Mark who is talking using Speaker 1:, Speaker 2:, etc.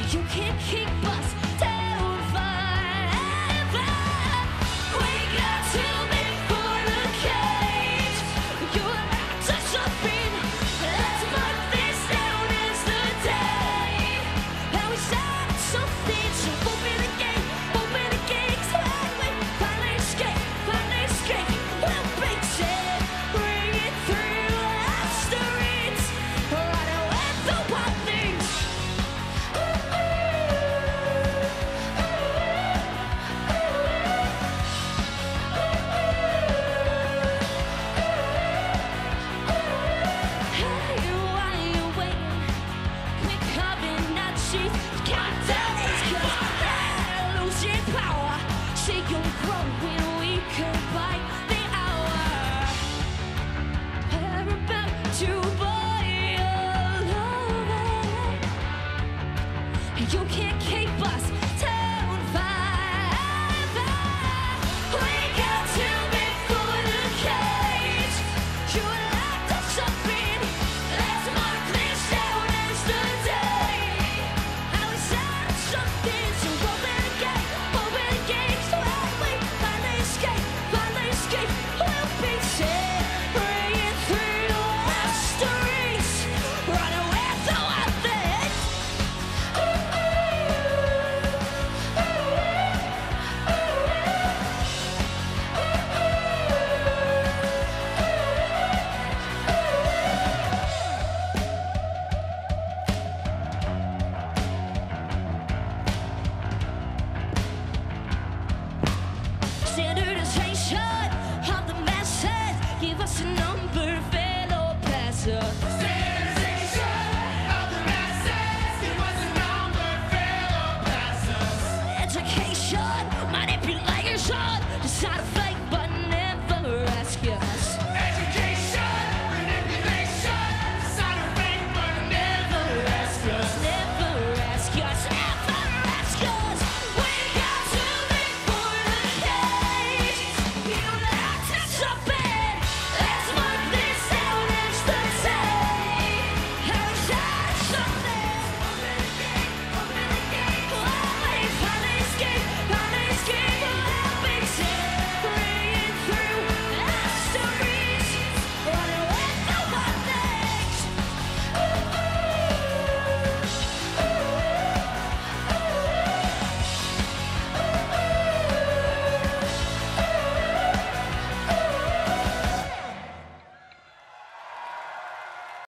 Speaker 1: You can't keep us down forever. We got too big for the cage. You're about to jump in. Let's mark this down as the day. And we start something, so open the gate, so we finally escape, we'll fix it, bring it through our streets, running with the wild things. Hey, why you waiting? Pick up and not cheat. Countdown is 'cause they're losing power. See you grow when we can bite the hour. We're about to buy your love. You can't keep us